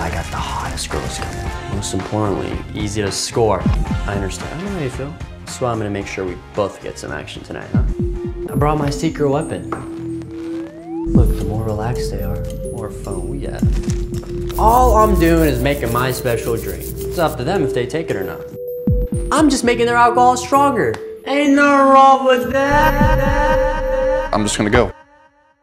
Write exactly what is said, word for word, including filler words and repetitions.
I got the hottest girls coming. Most importantly, easy to score. I understand. I don't know how you feel. That's why I'm gonna make sure we both get some action tonight, huh? I brought my secret weapon. Look, the more relaxed they are, the more fun we have. All I'm doing is making my special drink. It's up to them if they take it or not. I'm just making their alcohol stronger. Ain't nothing wrong with that. I'm just gonna go.